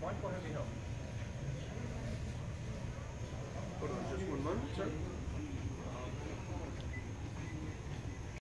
Michael, how may I help? Hold on, just one moment, sir.